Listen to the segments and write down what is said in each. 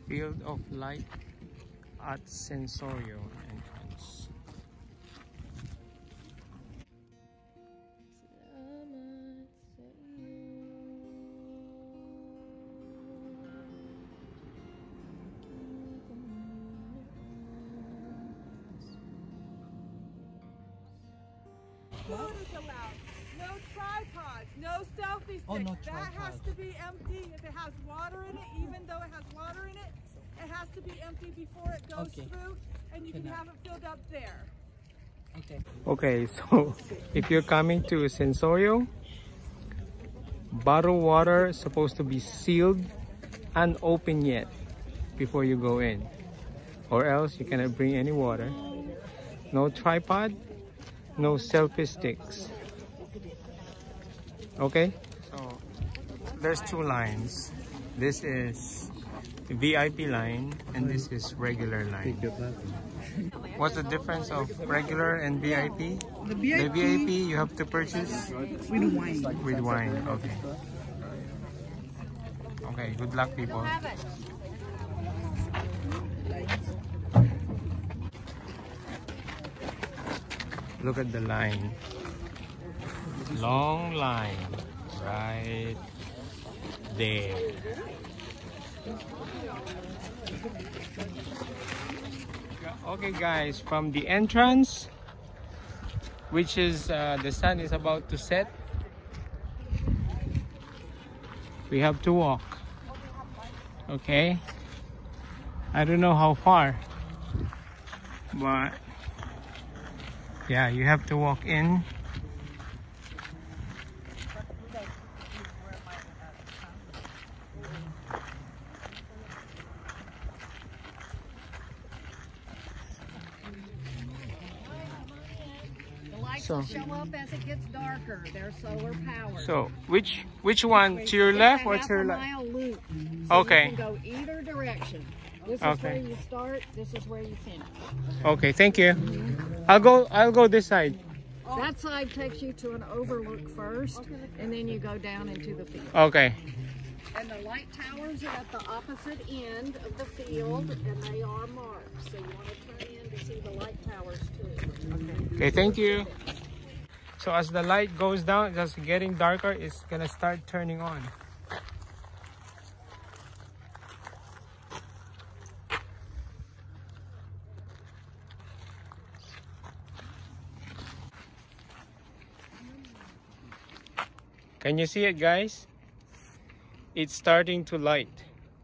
Field of Light at Sensorio entrance. Food is allowed. No tripods, no selfie sticks. Oh, no that has tripods. to be empty. If it has water in it, even though it has water in it, it has to be empty before it goes through, and you can have it filled up there. Okay. Okay, so if you're coming to Sensorio, bottled water is supposed to be sealed and open yet before you go in, or else you cannot bring any water. No tripod, no selfie sticks. Okay, so there's two lines. This is the VIP line and this is regular line. What's the difference of regular and VIP? The VIP you have to purchase with wine. with wine. Okay. Okay, good luck people. Look at the line. Long line right there. Okay guys, from the entrance, which is the sun is about to set, we have to walk. Okay, I don't know how far, but yeah, you have to walk in. So show up as it gets darker. They're solar powered. So which one, to your left or to your left? left? Mile loop. So Okay. you can go either direction. This is Okay. where you start. This is where you finish. Okay, thank you. I'll go this side. That side takes you to an overlook first, and then you go down into the field. Okay. And the light towers are at the opposite end of the field, and they are marked. So you want to turn in to see the light towers too. Okay, thank you. So as the light goes down, just getting darker, it's gonna start turning on. Can you see it, guys? It's starting to light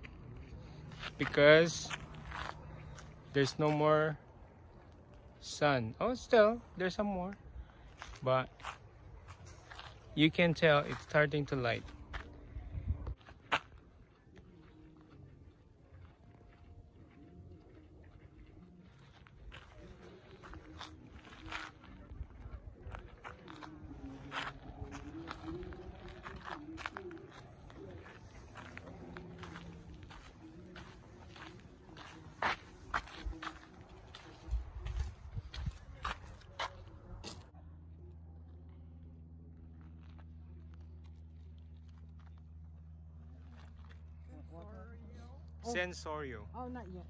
because there's no more sun. Oh, still there's some more, but you can tell it's starting to light. Sensorio. Oh, not yet.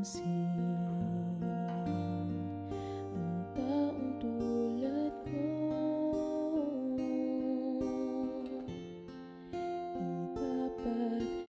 see